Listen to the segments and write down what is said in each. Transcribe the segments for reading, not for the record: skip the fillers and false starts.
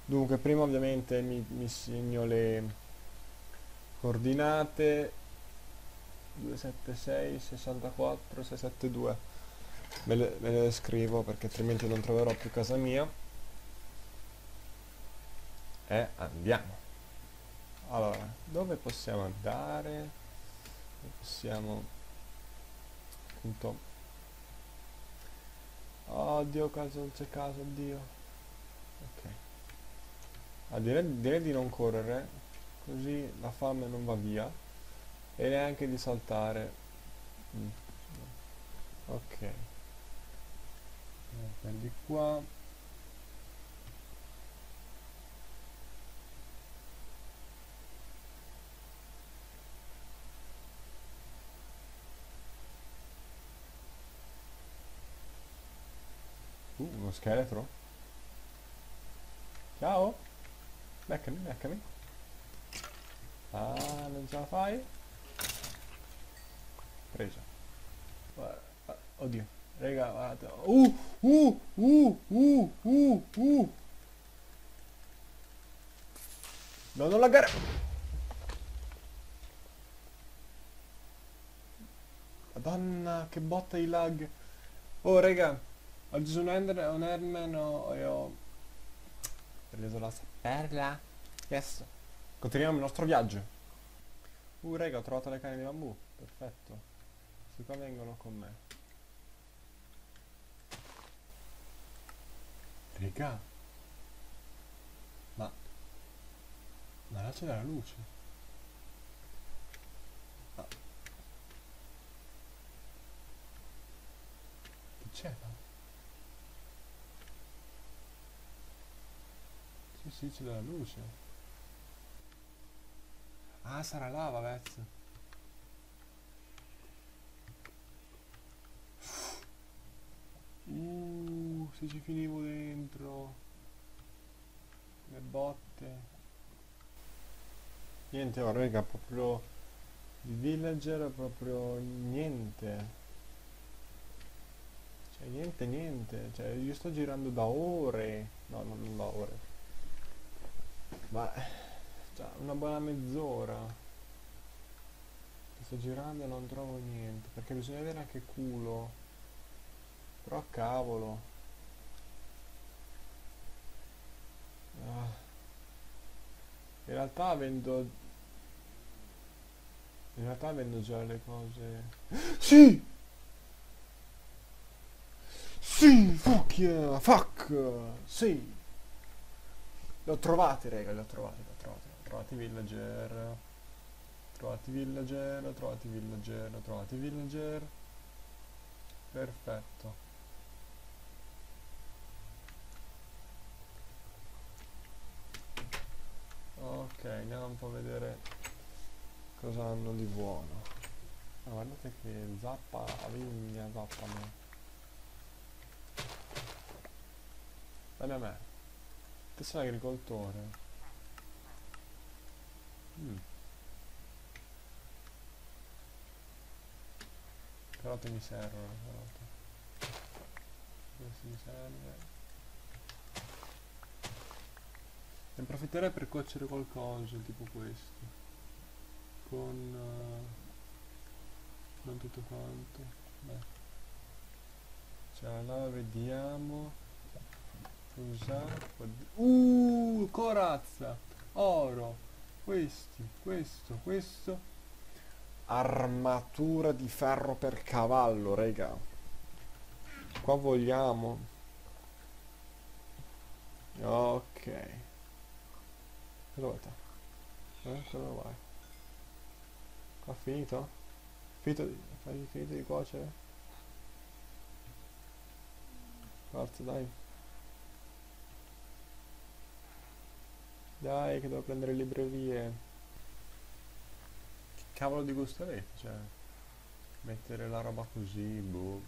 Dunque, prima ovviamente mi segno le coordinate 276 64 672. Me le scrivo perché altrimenti non troverò più casa mia. E andiamo. Allora, dove possiamo andare? Possiamo appunto. Oddio, caso non c'è caso, oddio. Ok. Direi di non correre, così la fame non va via. E neanche di saltare. Mm, ok. Prendi qua. Uno scheletro. Ciao. Beccami, beccami. Ah, non ce la fai? Presa. Oddio. Raga, guarda. No, non laggare. Madonna, che botta di lag. Oh, raga. Oggi su un Enderman e ho preso la perla. Yes. Continuiamo il nostro viaggio. Raga, ho trovato le canne di bambù. Perfetto. Questi qua vengono con me. Raga, ma... Ma là c'è la luce. Ma che c'è là? Sì, sì, c'è della luce. Ah, sarà lava, vezzo. Se ci finivo dentro. Le botte. Niente, oh, raga, proprio... Il villager proprio niente. Cioè, niente, niente. Cioè, io sto girando da ore. No, non da ore. Ma... Cioè, una buona mezz'ora. Che sto girando e non trovo niente. Perché bisogna avere anche culo. Però cavolo. Ah, in realtà vendo... In realtà vendo già le cose. Sì! Sì! Fuck yeah! Fuck! Sì! Le ho trovate, raga, le ho trovate, le ho trovate. Ho trovati villager. Trovati villager, ho trovati villager, ho trovati villager. Perfetto. Ok, andiamo un po' a vedere cosa hanno di buono. Ah, guardate che zappa, vigna, zappano. Dammi a me. Te sei un agricoltore. Mm, carote mi servono, carote. Questo mi serve. Ne approfitterei per cuocere qualcosa, tipo questo. Con... non tutto quanto. Beh. Cioè, allora vediamo. Cosa? Corazza! Oro! Questo. Armatura di ferro per cavallo, raga. Qua vogliamo. Ok. Cosa vuoi te? Cosa vuoi? Qua finito? Finito di cuocere? Forza, dai. Dai, che devo prendere librerie. Che cavolo di gusto avete? Cioè, mettere la roba così, boh.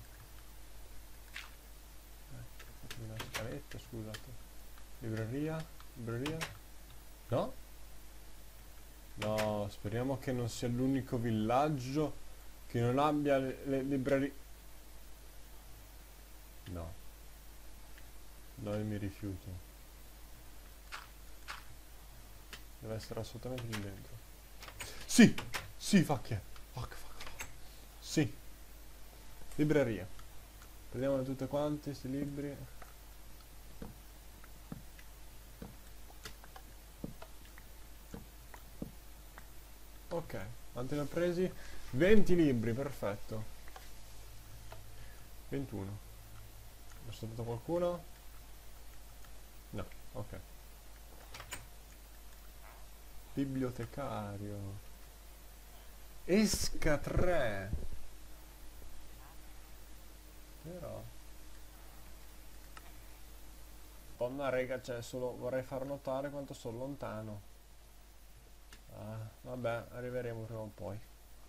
Fatemi una scaletta, scusate. Libreria? Libreria? No? No, speriamo che non sia l'unico villaggio che non abbia le librerie. No, no, io mi rifiuto. Deve essere assolutamente lì dentro. Sì! Sì, fuck yeah. Fuck. Sì. Libreria. Prendiamole tutte quante, sti libri. Ok, quanti ne ho presi? 20 libri, perfetto. 21. Ho saltato qualcuno? No, ok. Bibliotecario. Esca 3. Però. Donna rega, cioè solo vorrei far notare quanto sono lontano. Ah, vabbè, arriveremo prima o poi.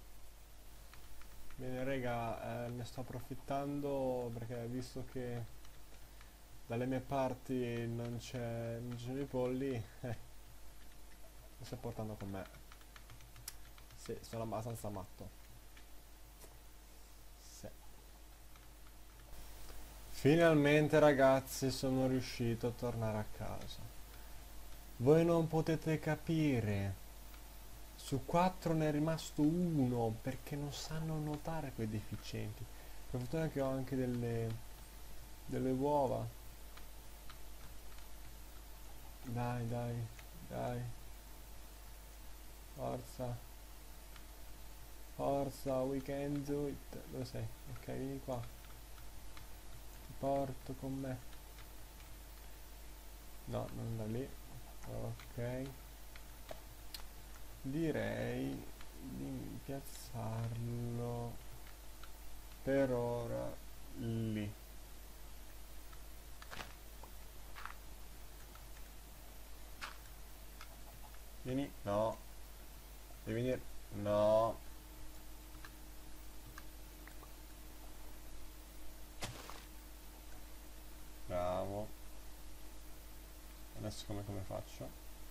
Bene rega, ne sto approfittando perché visto che dalle mie parti non ci sono i polli, mi sto portando con me. Sì, sono abbastanza matto. Sì. Finalmente ragazzi sono riuscito a tornare a casa. Voi non potete capire. Su 4 ne è rimasto uno perché non sanno nuotare quei deficienti. Per fortuna che ho anche delle uova. Dai. Forza. Forza, we can do it. Dove sei? Ok, vieni qua. Ti porto con me. No, non da lì. Ok. Direi di piazzarlo per ora lì. Vieni. No. Devi venire. No. Bravo. Adesso come faccio?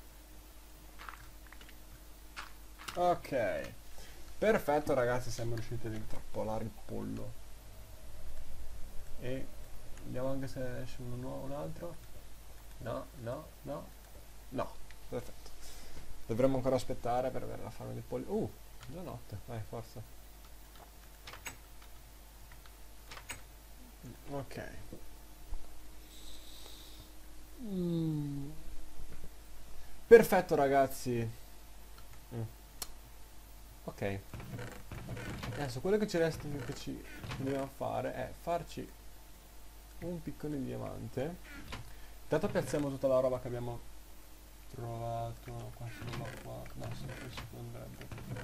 Ok. Perfetto ragazzi, siamo riusciti ad intrappolare il pollo. E vediamo anche se esce un altro. No. Perfetto. Dovremmo ancora aspettare per avere la fame del pollo. Già notte. Vai, forza. Ok. Perfetto ragazzi. Ok. Adesso quello che ci resta che dobbiamo fare è farci un piccolo diamante. Intanto piazziamo tutta la roba che abbiamo trovato. Questa roba qua. No, questo andrebbe.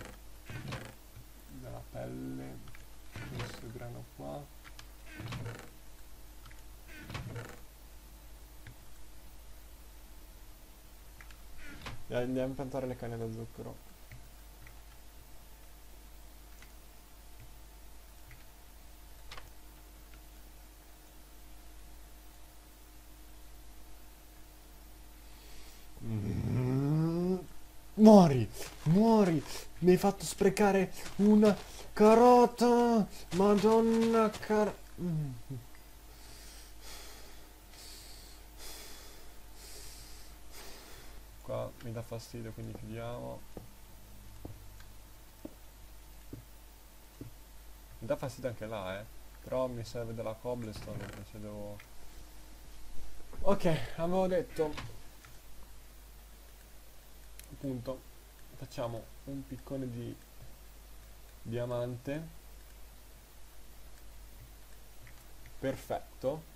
Della pelle. Questo grano qua. E andiamo a piantare le canne da zucchero. Muori! Mi hai fatto sprecare una carota! Madonna Qua mi dà fastidio, quindi chiudiamo. Mi dà fastidio anche là, però mi serve della cobblestone, invece devo... Ok, avevo detto... Appunto, facciamo un piccone di diamante. Perfetto.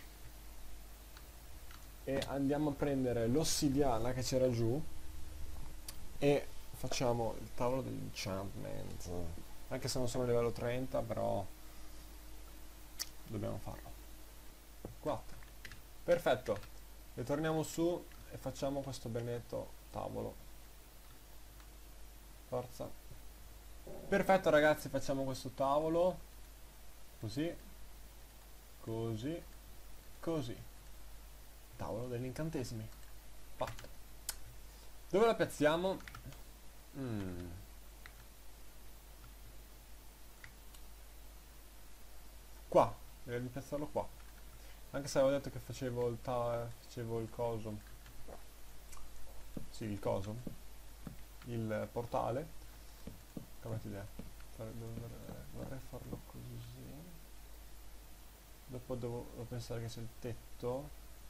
E andiamo a prendere l'ossidiana che c'era giù e facciamo il tavolo dell'enchantment. Anche se non sono a livello 30, però dobbiamo farlo. 4. Perfetto. Ritorniamo su e facciamo questo benedetto tavolo. Forza. Perfetto ragazzi, facciamo questo tavolo. Così. Così. Tavolo degli incantesimi. Fatto. Dove la piazziamo? Qua. Direi di piazzarlo qua. Anche se avevo detto che facevo il coso. Sì, il coso. il portale. Cambiate idea. Vorrei farlo così. Dopo devo pensare che sia il tetto.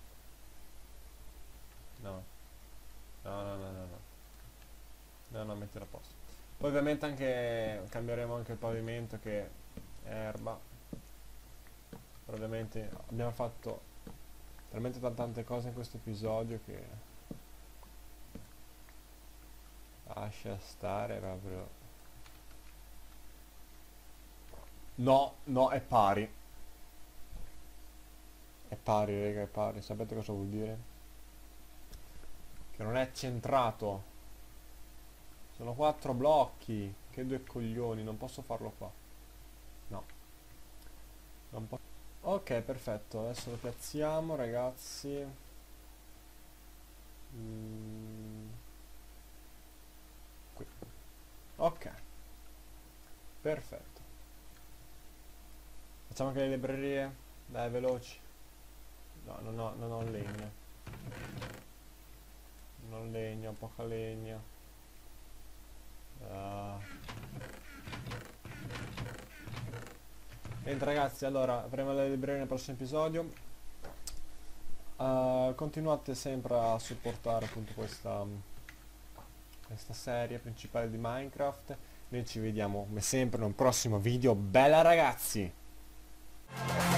No. No, no, no, no, no. No, no, mettila a posto. Poi ovviamente anche cambieremo anche il pavimento che è erba. Però ovviamente abbiamo fatto talmente tante cose in questo episodio che lascia stare proprio. No, no, è pari. È pari, raga, è pari. Sapete cosa vuol dire? Che non è centrato. Sono 4 blocchi. Che due coglioni, non posso farlo qua. No, non posso. Ok, perfetto. Adesso lo piazziamo, ragazzi. Mm, qui. Ok, perfetto. Facciamo anche le librerie. Dai, veloci. No, non ho legno. Non ho legno, poca legna. Ah. Niente ragazzi, allora avremo le librerie nel prossimo episodio. Continuate sempre a supportare appunto questa serie principale di Minecraft. Noi ci vediamo come sempre in un prossimo video. Bella ragazzi!